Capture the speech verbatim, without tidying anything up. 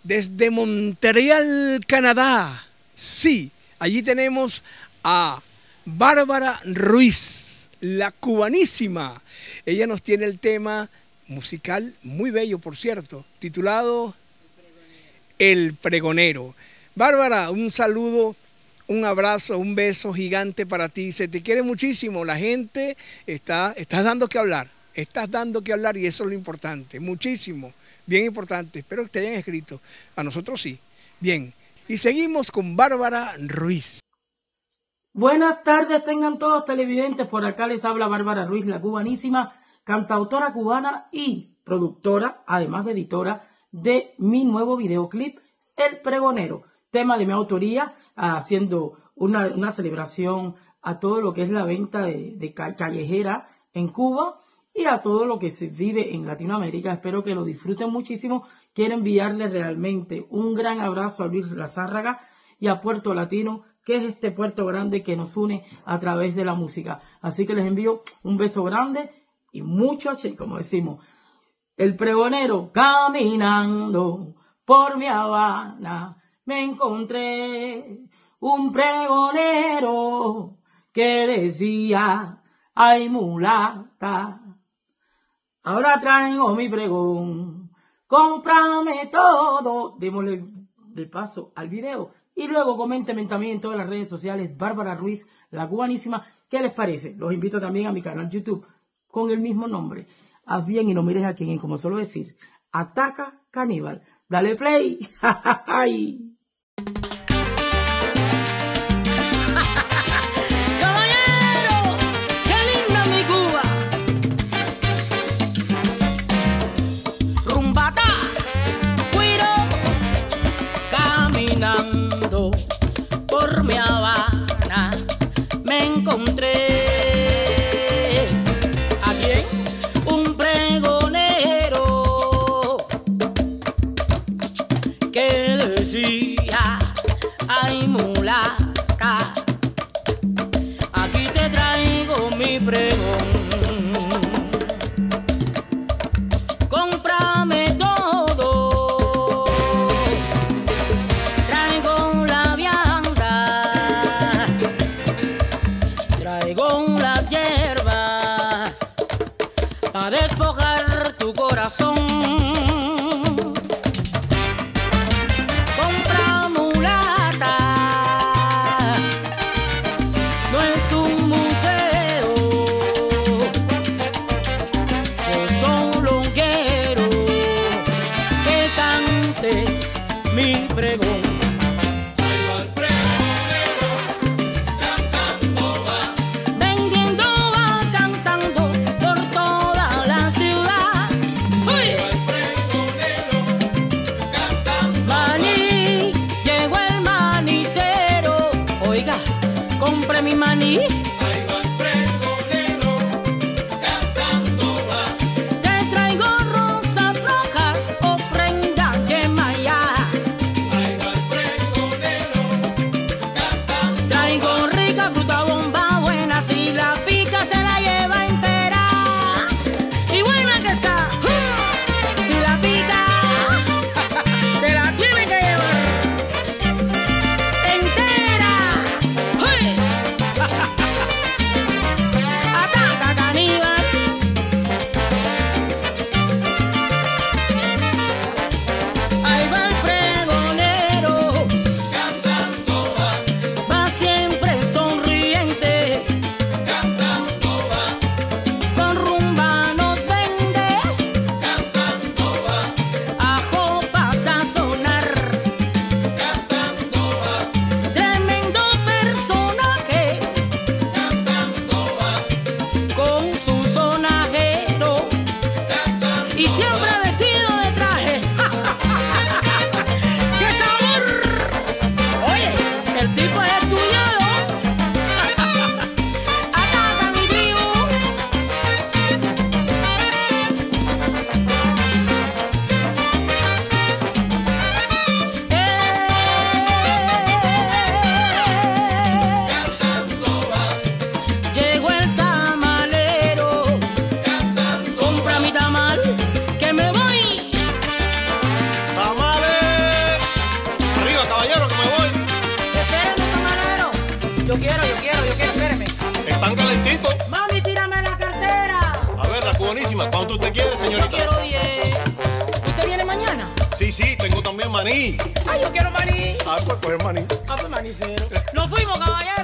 desde Montreal, Canadá. Sí, allí tenemos a Bárbara Ruiz, la cubanísima. Ella nos tiene el tema musical muy bello, por cierto, titulado El Pregonero. Bárbara, un saludo, un abrazo, un beso gigante para ti. Se te quiere muchísimo. La gente está, estás dando que hablar. Estás dando que hablar y eso es lo importante. Muchísimo. Bien importante. Espero que te hayan escrito. A nosotros sí. Bien. Y seguimos con Bárbara Ruiz. Buenas tardes tengan todos televidentes. Por acá les habla Bárbara Ruiz, la cubanísima, cantautora cubana y productora, además de editora, de mi nuevo videoclip, El Pregonero. Tema de mi autoría, haciendo una, una celebración a todo lo que es la venta de, de callejera en Cuba y a todo lo que se vive en Latinoamérica. Espero que lo disfruten muchísimo. Quiero enviarle realmente un gran abrazo a Luis Lazárraga y a Puerto Latino, que es este puerto grande que nos une a través de la música. Así que les envío un beso grande y mucho che, como decimos. El pregonero, caminando por mi Habana, me encontré un pregonero que decía, ay mulata, ahora traigo mi pregón, cómprame todo. Démosle de paso al video y luego coméntenme también en todas las redes sociales, Bárbara Ruiz, la cubanísima. ¿Qué les parece? Los invito también a mi canal YouTube con el mismo nombre. Haz bien y no mires a quien, como suelo decir, Ataca Caníbal. Dale play. ¡Ay! Por mi Habana me encontré ¿a quién? Un pregonero que decía, ay mulata, aquí te traigo mi pregón, cómprame todo, traigo la vianda, traigo las hierbas para despojar tu corazón. Compra mulata, no es un museo, yo solo quiero que cantes mi pregón. Compre mi maní, ahí va el pregonero, cantando va. Te traigo rosas rojas, ofrenda de Maya. Ahí va el cubanísima. ¿Cuánto usted quiere, Yo señorita? quiero diez. ¿Usted viene mañana? Sí, sí, tengo también maní. Ay, yo quiero maní. Ah, pues coger maní. Ah, pues manicero. Nos fuimos, caballero.